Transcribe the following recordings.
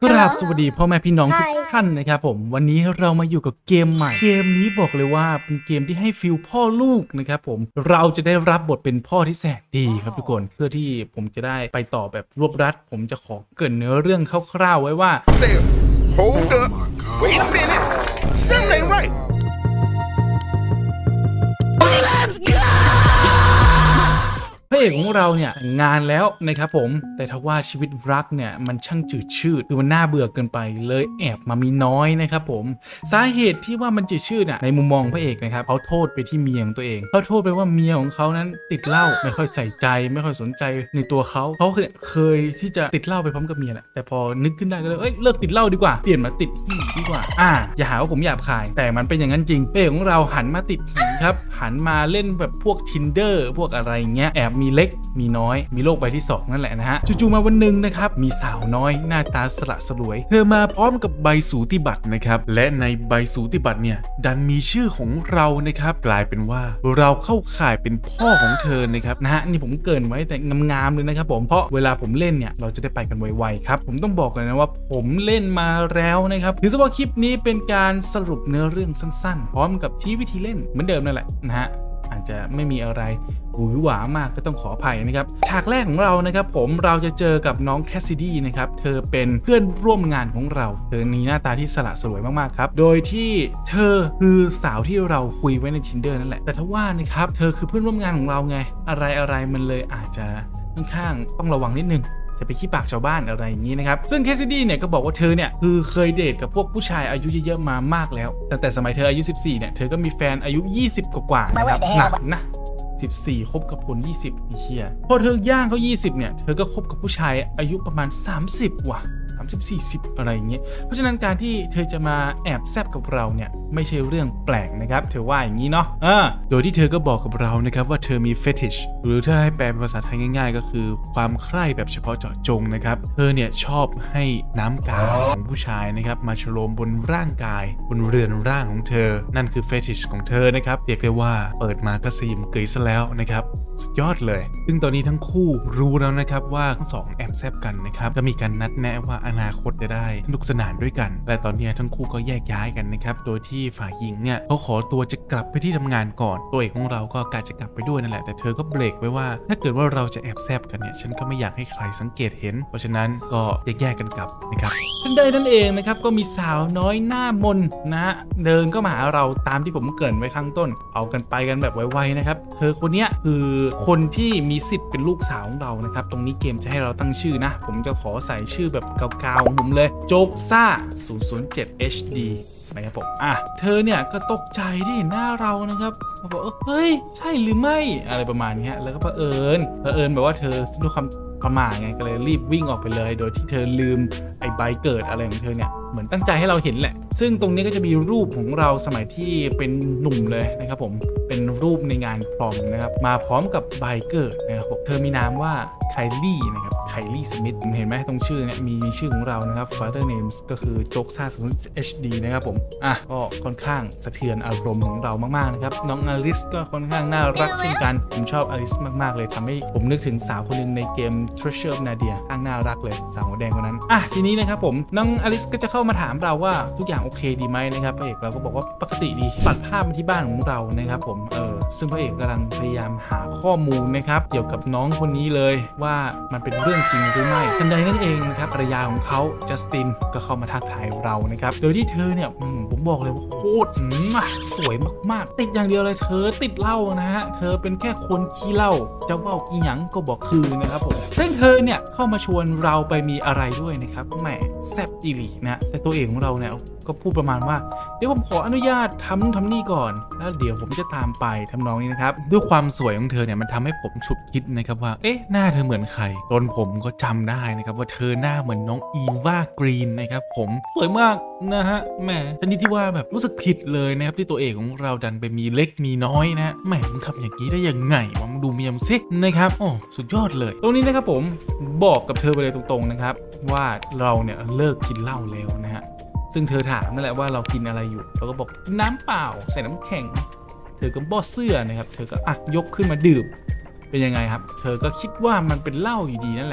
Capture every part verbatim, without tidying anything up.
กราบสวัสดีพ่อแม่พี่น้องทุกท่านนะครับผมวันนี้เรามาอยู่กับเกมใหม่เกมนี้บอกเลยว่าเป็นเกมที่ให้ฟีลพ่อลูกนะครับผมเราจะได้รับบทเป็นพ่อที่แสนดีครับทุกคนเพื่อที่ผมจะได้ไปต่อแบบรวบรัดผมจะขอเกริ่นเนื้อเรื่องคร่าวๆไว้ว่า Hold up Wait a minute Something ain't right Let's go พระเอกของเราเนี่ยงานแล้วนะครับผมแต่ถ้าว่าชีวิตรักเนี่ยมันช่างจืดชืดคือมันน่าเบื่อเกินไปเลยแอบมามีน้อยนะครับผมสาเหตุที่ว่ามันจืดชืดอ่ะในมุมมองพระเอกนะครับเขาโทษไปที่เมียของตัวเองเขาโทษไปว่าเมียของเขานั้นติดเหล้าไม่ค่อยใส่ใจไม่ค่อยสนใจในตัวเขาเขาเคยที่จะติดเหล้าไปพร้อมกับเมียแหละแต่พอนึกขึ้นได้ก็เลยเอ้ยเลิกติดเหล้าดีกว่าเปลี่ยนมาติดหีดีกว่าอ่าอย่าหาว่าผมหยาบคายแต่มันเป็นอย่างนั้นจริงพระเอกของเราหันมาติดหีครับหันมาเล่นแบบพวก Tinder พวกอะไรเงี้ยแอบมีเล็กมีน้อยมีโลกใบที่สองนั่นแหละนะฮะจู่ๆมาวันหนึ่งนะครับมีสาวน้อยหน้าตาสละสลวยเธอมาพร้อมกับใบสูติบัตรนะครับและในใบสูติบัตรเนี่ยดันมีชื่อของเรานะครับกลายเป็นว่าเราเข้าข่ายเป็นพ่อของเธอนะครับนะฮะนี่ผมเกินไว้แต่งามๆเลยนะครับผมเพราะเวลาผมเล่นเนี่ยเราจะได้ไปกันไวๆครับผมต้องบอกเลยนะว่าผมเล่นมาแล้วนะครับถือซะว่าคลิปนี้เป็นการสรุปเนื้อเรื่องสั้นๆพร้อมกับชี้วิธีเล่นเหมือนเดิมนั่นแหละนะฮะอาจจะไม่มีอะไรหวือหวามากก็ต้องขออภัยนะครับฉากแรกของเรานะครับผมเราจะเจอกับน้องแคสซิดี้นะครับเธอเป็นเพื่อนร่วมงานของเราเธอมีหน้าตาที่สละสลวยมากๆครับโดยที่เธอคือสาวที่เราคุยไว้ใน Tinder นั่นแหละแต่ถ้าว่านะครับเธอคือเพื่อนร่วมงานของเราไงอะไรอะไรมันเลยอาจจะค่อนข้างต้องระวังนิดนึงจะไปขี้ปากชาวบ้านอะไรอย่างนี้นะครับซึ่งแคสซิดี้เนี่ยก็บอกว่าเธอเนี่ยคือเคยเดทกับพวกผู้ชายอายุเยอะๆมามากแล้วตั้งแต่สมัยเธออายุสิบสี่เนี่ยเธอก็มีแฟนอายุยี่สิบกว่าๆนะครับหนักนะสิบสี่คบกับคนยี่สิบอีเคียพอเธอย่างเขายี่สิบเนี่ยเธอก็คบกับผู้ชายอายุประมาณสามสิบว่ะสามสิบ สี่สิบอะไรอย่างเงี้ยเพราะฉะนั้นการที่เธอจะมาแอบแซบกับเราเนี่ยไม่ใช่เรื่องแปลกนะครับเธอว่าอย่างนี้เนาะอ่าโดยที่เธอก็บอกกับเรานะครับว่าเธอมีเฟติชหรือถ้าให้แปลเป็นภาษาไทยง่ายๆก็คือความใคร่แบบเฉพาะเจาะจงนะครับเธอเนี่ยชอบให้น้ำกาวของผู้ชายนะครับมาฉโลมบนร่างกายบนเรือนร่างของเธอนั่นคือเฟติชของเธอนะครับเรียกได้ว่าเปิดมาก็ซีมเกยซะแล้วนะครับสุดยอดเลยซึ่งตอนนี้ทั้งคู่รู้แล้วนะครับว่าทั้งสองแอบแซบกันนะครับก็มีการนัดแนะว่าอนาคตจะได้สนุกสนานด้วยกันและตอนนี้ทั้งคู่ก็แยกย้ายกันนะครับโดยที่ฝ่ายหญิงเนี่ยเขาขอตัวจะกลับไปที่ทำงานก่อนตัวเอกของเราก็กะจะกลับไปด้วยนั่นแหละแต่เธอก็เบรกไว้ว่าถ้าเกิดว่าเราจะแอบแซบกันเนี่ยฉันก็ไม่อยากให้ใครสังเกตเห็นเพราะฉะนั้นก็แยกแยกกันกลับนะครับทันใดนั่นเองนะครับก็มีสาวน้อยหน้ามนนะฮะเดินก็มาหาเราตามที่ผมเกริ่นไว้ข้างต้นเอากันไปกันแบบไวๆนะครับเธอคนนี้คือคนที่มีสิทธิ์เป็นลูกสาวของเรานะครับตรงนี้เกมจะให้เราตั้งชื่อนะผมจะขอใส่ชื่อแบบเก่าๆของผมเลยโจ๊กซ่า ศูนย์ ศูนย์ เจ็ด เอช ดี นะครับผมอ่ะเธอเนี่ยก็ตกใจที่เห็นหน้าเรานะครับบอกเฮ้ยใช่หรือไม่อะไรประมาณนี้แล้วก็เผอิญเผอิญแบบว่าเธอด้วยความประมาทไงก็เลยรีบวิ่งออกไปเลยโดยที่เธอลืมไอ้ใบเกิดอะไรของเธอเนี่ยเหมือนตั้งใจให้เราเห็นแหละซึ่งตรงนี้ก็จะมีรูปของเราสมัยที่เป็นหนุ่มเลยนะครับผมเป็นรูปในงานพรอมนะครับมาพร้อมกับใบเกิดนะครับผมเธอมีนามว่าไคลี่นะครับไคลี่สมิธเห็นไหมตรงชื่อเนี่ยมีมีชื่อของเรานะครับ Father Names ก็คือโจ๊กซ่า ศูนย์ เอช ดี นะครับผมอ่ะก็ค่อนข้างสะเทือนอารมณ์ของเรามากๆนะครับน้องอลิสก็ค่อนข้างน่ารักเช่นกันผมชอบอลิสมากๆเลยทำให้ผมนึกถึงสาวคนนึงในเกม Treasure of Nadia ข้างน่ารักเลยสาวหัวแดงคนนั้นอ่ะทีนี้นะครับผมน้องอลิสก็จะเข้ามาถามเราว่าทุกอย่างโอเคดีไหมนะครับพระเอกเราก็บอกว่าปกติดีตัดภาพมาที่บ้านของเรานะครับผมเออซึ่งพระเอกกำลังพยายามหาข้อมูลนะครับเกี่ยวกับน้องคนนี้เลยว่ามันเป็นเรื่องจริงหรือไม่ทันใดนั่นเองนะครับภรรยาของเขาจัสตินก็เข้ามาทักทายเรานะครับโดยที่เธอเนี่ยผมบอกเลยว่าโคตรสวยมากๆติดอย่างเดียวเลยเธอติดเหล้านะฮะเธอเป็นแค่คนขี้เหล้าจะว่าอีหยังก็บอกคือนะครับผมซึ่งเธอเนี่ยเข้ามาชวนเราไปมีอะไรด้วยนะครับแหมแซ่บจีรีนะแต่ตัวเอกของเราเนี่ยก็พูดประมาณว่าเดี๋ยวผมขออนุญาตทำนู่นทำนี่ก่อนแล้วเดี๋ยวผมจะตามไปทำนองนี้นะครับด้วยความสวยของเธอเนี่ยมันทำให้ผมฉุกคิดนะครับว่าเอ๊ะหน้าเธอเหมือนใครจนผมก็จำได้นะครับว่าเธอหน้าเหมือนน้องอีวากรีนนะครับผมสวยมากนะฮะแหมชนิดที่ว่าแบบรู้สึกผิดเลยนะครับที่ตัวเอกของเราดันไปมีเล็กมีน้อยนะแหมมึงทำอย่างนี้ได้ยังไงวะมึงดูเมียมซินะครับโอ้สุดยอดเลยตรงนี้นะครับผมบอกกับเธอไปเลยตรงๆนะครับว่าเราเนี่ยเลิกกินเหล้าแล้วนะฮะซึ่งเธอถามนั่นแหละว่าเรากินอะไรอยู่เราก็บอกน้ำเปล่าใส่น้ำแข็งเธอก็บ่เสื้อนะครับเธอก็อ่ะยกขึ้นมาดื่มเป็นยังไงครับเธอก็คิดว่ามันเป็นเหล้าอยู่ดีนั่นแหละแ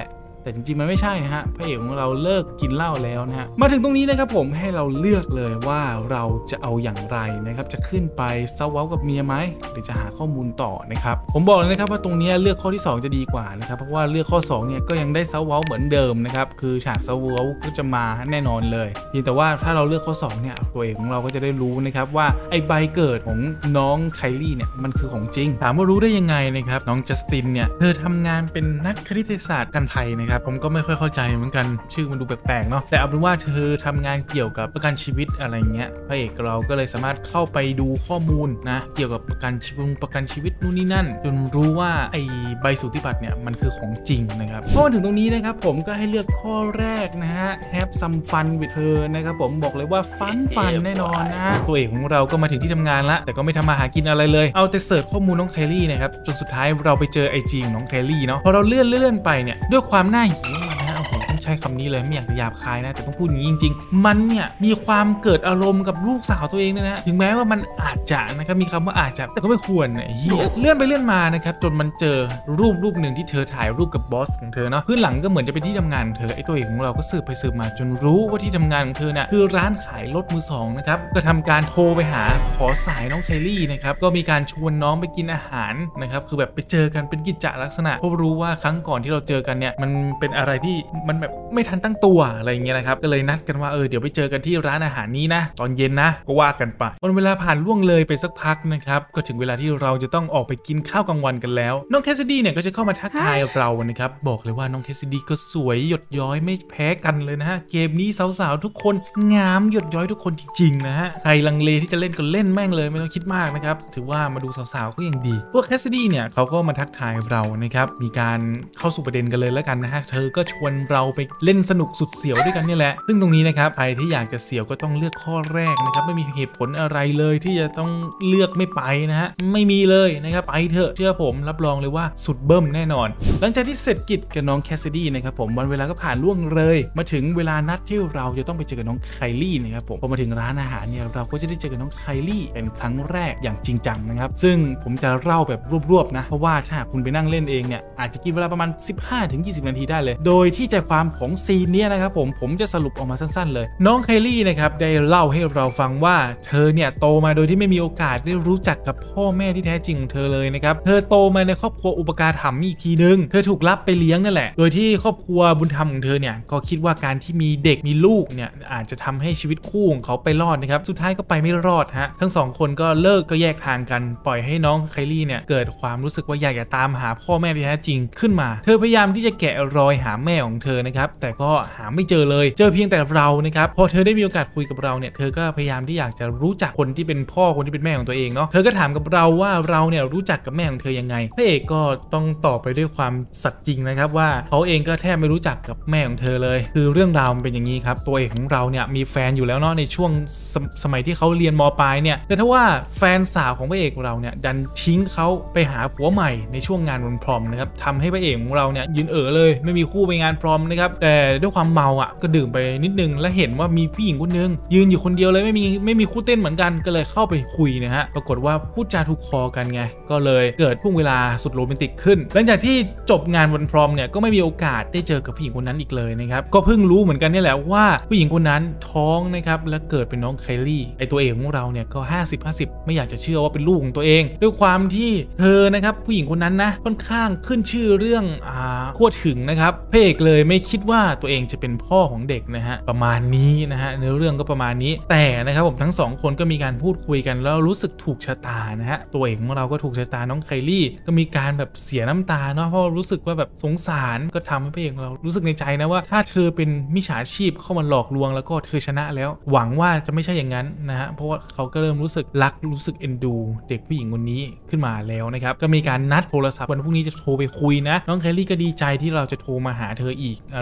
แต่จริงๆมันไม่ใช่ฮะพระเอกของเราเลิกกินเหล้าแล้วนะฮะมาถึงตรงนี้นะครับผมให้เราเลือกเลยว่าเราจะเอาอย่างไรนะครับจะขึ้นไปเซาเว้ากับเมียไหมหรือจะหาข้อมูลต่อนะครับผมบอกเลยนะครับว่าตรงนี้เลือกข้อที่สองจะดีกว่านะครับเพราะว่าเลือกข้อสองเนี่ยก็ยังได้เซาเว้าเหมือนเดิมนะครับคือฉากเซาเว้าก็จะมาแน่นอนเลยเพียงแต่ว่าถ้าเราเลือกข้อสองเนี่ยตัวเอกของเราก็จะได้รู้นะครับว่าไอ้ใบเกิดของน้องไคลี่เนี่ยมันคือของจริงถามว่ารู้ได้ยังไงนะครับน้องจัสตินเนี่ยเธอทำงานเป็นนักคณิตศาสตร์กันภัยนะครับผมก็ไม่ค่อยเข้าใจเหมือนกันชื่อมันดูแปลกๆเนาะแต่เอาเป็นว่าเธอทำงานเกี่ยวกับประกันชีวิตอะไรเงี้ยพระเอกเราก็เลยสามารถเข้าไปดูข้อมูลนะเกี่ยวกับประกันชีวิตประกันชีวิตนู่นนี่นั่นจนรู้ว่าไอ้ใบสูติบัตรเนี่ยมันคือของจริงนะครับพอมาถึงตรงนี้นะครับผมก็ให้เลือกข้อแรกนะฮะ have some fun with her นะครับผมบอกเลยว่าฟันฟันแน่นอนนะตัวเอกของเราก็มาถึงที่ทำงานละแต่ก็ไม่ทำมาหากินอะไรเลยเอาแต่เสิร์ชข้อมูลน้องไคลี่นะครับจนสุดท้ายเราไปเจอไอจีของน้องไคลี่เนาะพอเราเลื่อนเลื่อนไปเนี่ยด้วยความน่าหิวมันนะผมต้องใช้คำนี้เลยไม่อยากจะหยาบคายนะแต่ต้องพูดอย่างนี้จริงๆมันเนี่ยมีความเกิดอารมณ์กับลูกสาวตัวเองนะฮะถึงแม้ว่ามันอาจจะนะครับมีคำว่าอาจจะแต่ก็ไม่ควรไอ้เหี้ยเลื่อนไปเลื่อนมานะครับจนมันเจอรูปรูปหนึ่งที่เธอถ่ายรูปกับบอสของเธอเนาะพื้นหลังก็เหมือนจะเป็นที่ทำงานของเธอไอ้ตัวเอกของเราก็สืบไปสืบมาจนรู้ว่าที่ทำงานของเธอเนี่ยคือร้านขายรถมือสองนะครับก็ทำการโทรไปหาขอสายน้องไคลี่นะครับก็มีการชวนน้องไปกินอาหารนะครับคือแบบไปเจอกันเป็นกิจจลักษณะเพราะรู้ว่าครั้งก่อนที่เราเจอกันเนี่ยมันเป็นอะไรที่มันแบบไม่ทันตั้งตัวอะไรอย่างเงี้ยนะครับก็เลยนัดกันว่าเออเดี๋ยวไปเจอกันที่ร้านอาหารนี้นะตอนเย็นนะก็ว่ากันไปวันเวลาผ่านล่วงเลยไปสักพักนะครับก็ถึงเวลาที่เราจะต้องออกไปกินข้าวกลางวันกันแล้วน้องแคสซิดี้เนี่ยก็จะเข้ามาทักทายเรานะครับบอกเลยว่าน้องแคสซิดี้ก็สวยหยดย้อยไม่แพ้กันเลยนะฮะเกมนี้สาวๆทุกคนงามหยดย้อยทุกคนจริงๆนะฮะใครลังเลที่จะเล่นก็เล่นแม่งเลยไม่ต้องคิดมากนะครับถือว่ามาดูสาวๆก็ยังดีพวกแคสซิดี้เนี่ยเขาก็มาทักทายเรานะครับมีการเข้าสู่ประเด็นกันเลยแล้วกันนะฮะเธอก็ชวนเราไปเล่นสนุกสุดเสียวด้วยกันนี่แหละซึ่งตรงนี้นะครับใครที่อยากจะเสียวก็ต้องเลือกข้อแรกนะครับไม่มีเหตุผลอะไรเลยที่จะต้องเลือกไม่ไปนะฮะไม่มีเลยนะครับไปเถอะเชื่อผมรับรองเลยว่าสุดเบิ่มแน่นอนหลังจากที่เสร็จกิจกับน้องแคสซิดี้นะครับผมวันเวลาก็ผ่านล่วงเลยมาถึงเวลานัดที่เราจะต้องไปเจอกับน้องไคลี่นะครับผมพอมาถึงร้านอาหารเนี่ยเราก็จะได้เจอกับน้องไคลี่เป็นครั้งแรกอย่างจริงจังนะครับซึ่งผมจะเล่าแบบรวบๆนะเพราะว่าถ้าคุณไปนั่งเล่นเองเนี่ยอาจจะกินเวลาประมาณ สิบห้าถึงยี่สิบ นาทีได้เลยโดยที่ใจความของซีนนี้นะครับผมผมจะสรุปออกมาสั้นๆเลยน้องไคลี่นะครับได้เล่าให้เราฟังว่าเธอเนี่ยโตมาโดยที่ไม่มีโอกาสได้รู้จักกับพ่อแม่ที่แท้จริงของเธอเลยนะครับเธอโตมาในครอบครัวอุปการถัมภ์อีกทีนึงเธอถูกรับไปเลี้ยงนั่นแหละโดยที่ครอบครัวบุญธรรมของเธอเนี่ยก็คิดว่าการที่มีเด็กมีลูกเนี่ยอาจจะทำให้ชีวิตคู่ของเขาไปรอดนะครับสุดท้ายก็ไปไม่รอดฮะทั้งสองคนก็เลิกก็แยกทางกันปล่อยให้น้องไคลี่เนี่ยเกิดความรู้สึกว่าอยากจะตามหาพ่อแม่ที่แท้จริงขึ้นมาเธอพยายามที่จะแกะรอยหาแม่ของเธอนะครับแต่ก็หาไม่เจอเลยเจอเพียงแต่เรานะครับพอเธอได้มีโอกาสคุยกับเราเนี่ยเธอก็พยายามที่อยากจะรู้จักคนที่เป็นพ่อคนที่เป็นแม่ของตัวเองเนาะเธอก็ถามกับเราว่าเราเนี่ยรู้จักกับแม่ของเธอยังไงพระเอกก็ต้องตอบไปด้วยความสัตย์จริงนะครับว่าเขาเองก็แทบไม่รู้จักกับแม่ของเธอเลยคือเรื่องราวมันเป็นอย่างนี้ครับตัวเอกของเราเนี่ยมีแฟนอยู่แล้วเนาะในช่วงส, สมัยที่เขาเรียนม.ปลายเนี่ยแต่ถ้าว่าแฟนสาวของพระเอกของเราเนี่ยดันทิ้งเขาไปหาผัวใหม่ในช่วงงานวันพรอมนะครับทำให้พระเอกของเราเนี่ยยืนเอ๋อเลยไม่มีคู่ไปงานพรอมนะครับแต่ด้วยความเมาอ่ะก็ดื่มไปนิดนึงและเห็นว่ามีผู้หญิงคนนึงยืนอยู่คนเดียวเลยไม่มีไม่มีคู่เต้นเหมือนกันก็เลยเข้าไปคุยนะฮะปรากฏว่าพูดจาถูกคอกันไงก็เลยเกิดช่วงเวลาสุดโรแมนติกขึ้นหลังจากที่จบงานวันพรอมเนี่ยก็ไม่มีโอกาสได้เจอกับผู้หญิงคนนั้นอีกเลยนะครับก็เพิ่งรู้เหมือนกันนี่แหละว่าผู้หญิงคนนั้นท้องนะครับและเกิดเป็นน้องไคลี่ไอตัวเอกของเราเนี่ยก็ห้าสิบ ห้าสิบไม่อยากจะเชื่อว่าเป็นลูกของตัวเองด้วยความที่เธอนะครับผู้หญิงคนนั้นนะค่อนข้างขึ้นชื่อเรื่องอ่าขั้วถึงนะครับพระเอกเลยไม่คิดว่าตัวเองจะเป็นพ่อของเด็กนะฮะประมาณนี้นะฮะเนื้อเรื่องก็ประมาณนี้แต่นะครับผมทั้งสองคนก็มีการพูดคุยกันแล้วรู้สึกถูกชะตานะฮะตัวเอกของเราก็ถูกชะตาน้องไคลี่ก็มีการแบบเสียน้ำตาเนาะเพราะรู้สึกว่าแบบสงสารก็ทำให้พระเอกของเรารู้สึกในใจนะว่าถ้าเธอเป็นมิจฉาชีพเข้ามาหลอกลวงแล้วก็เธอชนะแล้วหวังว่าจะไม่ใช่อย่างนั้นนะฮะเพราะว่าเขาก็เริ่มรู้สึกรักรู้สึกเอ็นดูเด็กผู้หญิงคนนี้ขึ้นมาแล้วนะครับก็มีการนัดโทรศัพท์วันพรุ่งนี้จะโทรไปคุยนะน้องไคลี่ก็ดีใจที่เราจะโทรมาหาเธออีกอะไร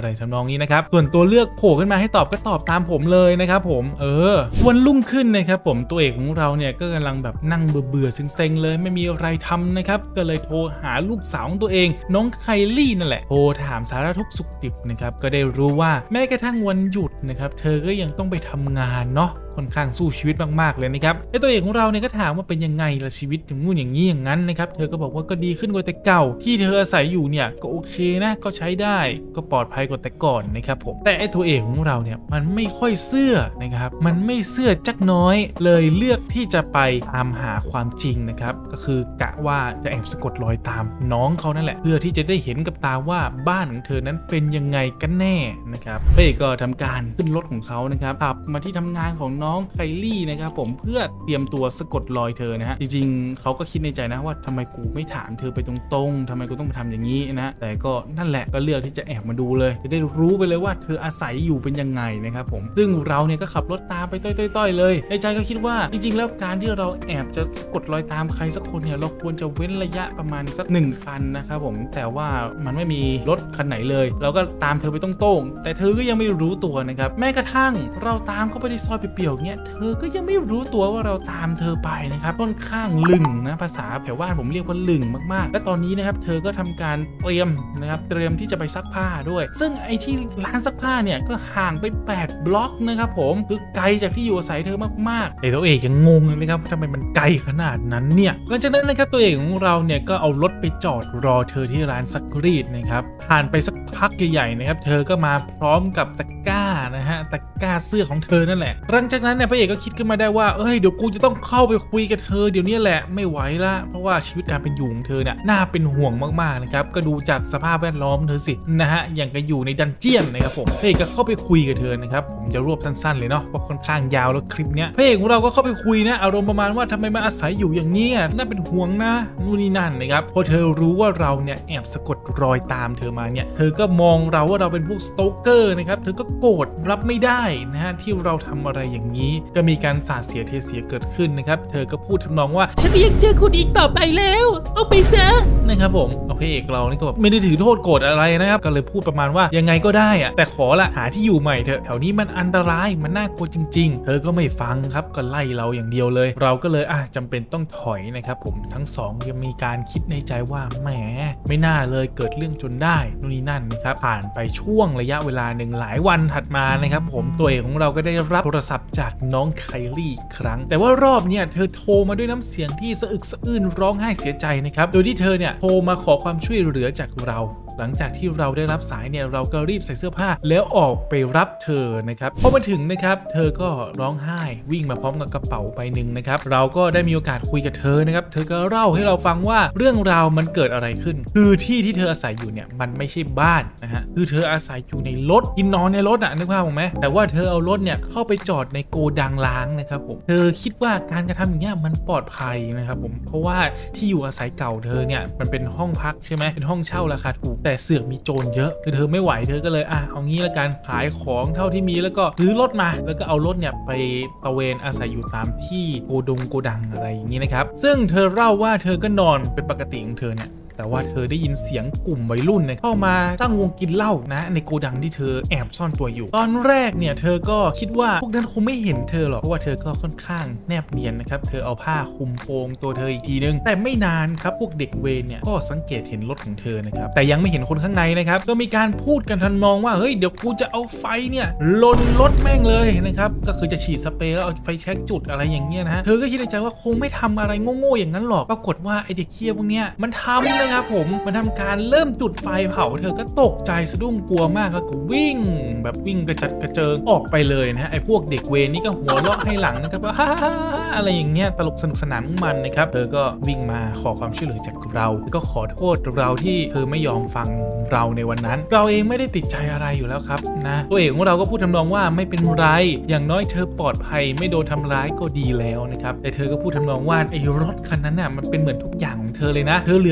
อะไรทำนองนี้นะครับส่วนตัวเลือกโผล่ขึ้นมาให้ตอบก็ตอบตามผมเลยนะครับผมเออวันรุ่งขึ้นนะครับผมตัวเอกของเราเนี่ยก็กำลังแบบนั่งเบื่อๆเซ็งๆเลยไม่มีอะไรทำนะครับก็เลยโทรหาลูกสาวของตัวเองน้องไคลี่นั่นแหละโทรถามสารทุกข์สุขดิบนะครับก็ได้รู้ว่าแม้กระทั่งวันหยุดนะครับเธอก็ยังต้องไปทำงานเนาะค่อนข้างสู้ชีวิตมากๆเลยนะครับไอ้ตัวเอกของเราเนี่ยก็ถามว่าเป็นยังไงล่ะชีวิตอย่างงู้นอย่างนี้อย่างนั้นนะครับเธอก็บอกว่าก็ดีขึ้นกว่าแต่เก่าที่เธออาศัยอยู่เนี่ยก็โอเคนะก็ใช้ได้ก็ปลอดภัยกว่าแต่ก่อนนะครับผมแต่ไอ้ตัวเอกของเราเนี่ยมันไม่ค่อยเชื่อนะครับมันไม่เชื่อจักน้อยเลยเลือกที่จะไปตามหาความจริงนะครับก็คือกะว่าจะแอบสะกดรอยตามน้องเขานั่นแหละเพื่อที่จะได้เห็นกับตาว่าบ้านของเธอนั้นเป็นยังไงกันแน่นะครับเป้ก็ทำการขึ้นรถของเขานะครับขับมาที่ทำงานของน้องไคลี่นะครับผมเพื่อเตรียมตัวสะกดรอยเธอนะฮะจริงๆเขาก็คิดในใจนะว่าทำไมกูไม่ถามเธอไปตรงๆทำไมกูต้องมาทำอย่างนี้นะแต่ก็นั่นแหละก็เลือกที่จะแอบมาดูเลยจะได้รู้ไปเลยว่าเธออาศัยอยู่เป็นยังไงนะครับผมซึ่งเราเนี่ยก็ขับรถตามไปต้อยๆเลยในใจก็คิดว่าจริงๆแล้วการที่เราแอบจะสะกดรอยตามใครสักคนเนี่ยเราควรจะเว้นระยะประมาณสักหนึ่งคันนะครับผมแต่ว่ามันไม่มีรถคันไหนเลยเราก็ตามเธอไปตรงๆแต่เธอก็ยังไม่รู้ตัวนะครับแม้กระทั่งเราตามเข้าไปในซอยเปี่ยวๆเนี่ยเธอก็ยังไม่รู้ตัวว่าเราตามเธอไปนะครับค่อนข้างลึงนะภาษาแถวบ้านผมเรียกว่าลึงมากๆและตอนนี้นะครับเธอก็ทำการเตรียมนะครับเตรียมที่จะไปซักผ้าด้วยซึ่งไอ้ที่ร้านซักผ้าเนี่ยก็ห่างไปแปดบล็อกนะครับผมคือไกลจากที่อยู่อาศัยเธอมากๆแต่ตัวเอกยังงงเลยนะครับทำไมมันไกลขนาดนั้นเนี่ยหลังจากนั้นนะครับตัวเอกของเราเนี่ยก็เอารถไปจอดรอเธอที่ร้านซักรีดนะครับผ่านไปสักพักใหญ่ๆนะครับเธอก็มาพร้อมกับตะกร้านะฮะตะกร้าเสื้อของเธอนั่นแหละหลังจากนั้นเนี่ยพระเอกก็คิดขึ้นมาได้ว่าเอ้ยเดี๋ยวกูจะต้องเข้าไปคุยกับเธอเดี๋ยวนี้แหละไม่ไหวละเพราะว่าชีวิตการเป็นอยู่ของเธอเนี่ยน่าเป็นห่วงมากๆนะครับก็ดูจากสภาพแวดล้อมเธอสินะฮะอย่างกับอยู่ในดันเจียนนะครับผมพระเอกก็เข้าไปคุยกับเธอนะครับผมจะรวบสั้นๆเลยเนาะเพราะค่อนข้างยาวแล้วคลิปเนี้ยพระเอกของเราก็เข้าไปคุยนะอารมณ์ประมาณว่าทำไมมาอาศัยอยู่อย่างนี้น่าเป็นห่วงนะนู่นนี่นั่นนะครับพอเธอรู้ว่าเราเนี่ยแอบสะกดรอยตามเธอมาเนี่ยเธอก็มองเราว่าเราเป็นพวกสโตเกอร์นะครับเธอก็โกรธรับไม่ได้นะฮะที่เราทำอะไรอย่างนี้ก็มีการสาดเสียเทเสียเกิดขึ้นนะครับเธอก็พูดทำนองว่าฉันไม่อยากเจอคุณอีกต่อไปแล้วเอาไปซะนะครับผมพระเอกเรานี่ก็แบบไม่ได้ถือโทษโกรธอะไรนะครับก็เลยพูดประมาณว่ายังไงก็ได้อะแต่ขอละหาที่อยู่ใหม่เถอะแถวนี้มันอันตรายมันน่ากลัวจริงๆเธอก็ไม่ฟังครับก็ไล่เราอย่างเดียวเลยเราก็เลยอ่ะจำเป็นต้องถอยนะครับผมทั้งสองยังมีการคิดในใจว่าแหมไม่น่าเลยเกิดเรื่องจนได้นู่นนี่นั่นนะครับผ่านไปช่วงระยะเวลาหนึ่งหลายวันถัดมานะครับผมตัวเอกของเราก็ได้รับโทรศัพท์จากน้องไคลี่อีกครั้งแต่ว่ารอบเนี่ยเธอโทรมาด้วยน้ำเสียงที่สะอึกสะอื้นร้องไห้เสียใจนะครับโดยที่เธอเนี่ยโทรมาขอความช่วยเหลือจากเราหลังจากที่เราได้รับสายเนี่ยเราก็รีบใส่เสื้อผ้าแล้วออกไปรับเธอนะครับพอมาถึงนะครับเธอก็ร้องไห้วิ่งมาพร้อมกับกระเป๋าใบหนึ่งนะครับเราก็ได้มีโอกาสคุยกับเธอนะครับเธอก็เล่าให้เราฟังว่าเรื่องราวมันเกิดอะไรขึ้นคือที่ที่เธออาศัยอยู่เนี่ยมันไม่ใช่บ้านนะฮะคือเธออาศัยอยู่ในรถกินนอนในรถอ่ะนึกภาพออกไหมแต่ว่าเธอเอารถเนี่ยเข้าไปจอดในโกดังล้างนะครับผมเธอคิดว่าการกระทำอย่างเงี้ยมันปลอดภัยนะครับผมเพราะว่าที่อยู่อาศัยเก่าเธอเนี่ยมันเป็นห้องพักใช่ไหมเป็นห้องเช่าราคาถูกแต่เสือกมีโจรเยอะคือเธอไม่ไหวเธอก็เลยอ่ะเอางี้ละกันขายของเท่าที่มีแล้วก็ซื้อรถมาแล้วก็เอารถเนี่ยไปตะเวนอาศัยอยู่ตามที่โกดงโกดังอะไรอย่างนี้นะครับซึ่งเธอเล่าว่าเธอก็นอนเป็นปกติของเธอเนี่ยแต่ว่าเธอได้ยินเสียงกลุ่มวัยรุ่นเนี่ยเข้ามาตั้งวงกินเหล้านะในโกดังที่เธอแอบซ่อนตัวอยู่ตอนแรกเนี่ยเธอก็คิดว่าพวกนั้นคงไม่เห็นเธอหรอกเพราะว่าเธอก็ค่อนข้างแนบเนียนนะครับเธอเอาผ้าคลุมโปงตัวเธออีกทีนึงแต่ไม่นานครับพวกเด็กเวรเนี่ยก็สังเกตเห็นรถของเธอนะครับแต่ยังไม่เห็นคนข้างในนะครับก็มีการพูดกันทำนองว่าเฮ้ยเดี๋ยวกูจะเอาไฟเนี่ยลนรถแม่งเลยนะครับก็คือจะฉีดสเปรย์แล้วเอาไฟแช็กจุดอะไรอย่างเงี้ยนะฮะเธอก็คิดในใจว่าคงไม่ทำอะไรโง่ๆอย่างนั้นหรอกปรากฏว่าไอเด็กเคี้ยพวกเนี้ยมันทำนะครับผมมันทำการเริ่มจุดไฟเผาเธอก็ตกใจสะดุ้งกลัวมากแล้วก็วิ่งแบบวิ่งกระจัดกระเจิงออกไปเลยนะฮะไอ้พวกเด็กเวรนี่ก็หัวเราะให้หลังนะครับว่าฮ่าฮ่าอะไรอย่างเงี้ยตลกสนุกสนานของมันนะครับเธอก็วิ่งมาขอความช่วยเหลือจากเราแล้วก็ขอโทษเราที่เธอไม่ยอมฟังเราในวันนั้นเราเองไม่ได้ติดใจอะไรอยู่แล้วครับนะตัวเอกของเราก็พูดทำนองว่าไม่เป็นไรอย่างน้อยเธอปลอดภัยไม่โดนทำร้ายก็ดีแล้วนะครับแต่เธอก็พูดทำนองว่าไอ้รถคันนั้นน่ะมันเป็นเหมือนทุกอย่างของเธอเลยนะเธอเหลือเพียงแค่ร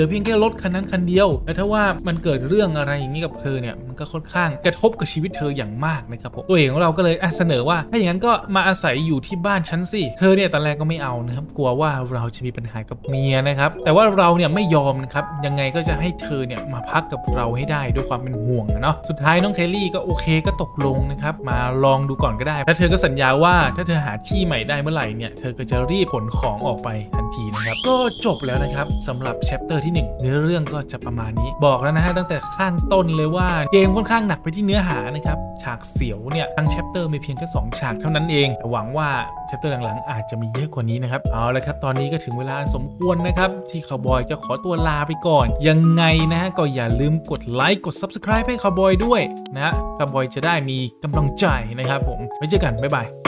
รถคันนั้นคันเดียวและถ้าว่ามันเกิดเรื่องอะไรอย่างนี้กับเธอเนี่ยมันก็ค่อนข้างกระทบกับชีวิตเธออย่างมากนะครับผมตัวเองของเราก็เลยเสนอว่าถ้าอย่างนั้นก็มาอาศัยอยู่ที่บ้านฉันสิเธอเนี่ยตอนแรกก็ไม่เอานะครับกลัวว่าเราจะมีปัญหากับเมียนะครับแต่ว่าเราเนี่ยไม่ยอมนะครับยังไงก็จะให้เธอเนี่ยมาพักกับเราให้ได้ด้วยความเป็นห่วงเนาะสุดท้ายน้องเคลลี่ก็โอเคก็ตกลงนะครับมาลองดูก่อนก็ได้และเธอก็สัญญาว่าถ้าเธอหาที่ใหม่ได้เมื่อไหร่เนี่ยเธอก็จะรีบขนของออกไปทันทีนะครับก็จบแล้วนะครับสำหรับแชปเตอร์ที่หนึ่งเนื้อเรื่องก็จะประมาณนี้บอกแล้วนะฮะตั้งแต่ข้างต้นเลยว่าเกมค่อนข้างหนักไปที่เนื้อหานะครับฉากเสียวเนี่ยทั้งแชปเตอร์มีเพียงแค่สองฉากเท่านั้นเองแต่หวังว่าแชปเตอร์หลังๆอาจจะมีเยอะกว่านี้นะครับเอาละครับตอนนี้ก็ถึงเวลาสมควรนะครับที่คาวบอยจะขอตัวลาไปก่อนยังไงนะฮะก็อย่าลืมกดไลค์กด ซับสไครบ์ ให้คาวบอยด้วยนะคาวบอยจะได้มีกำลังใจนะครับผมไว้เจอกันบ๊ายบาย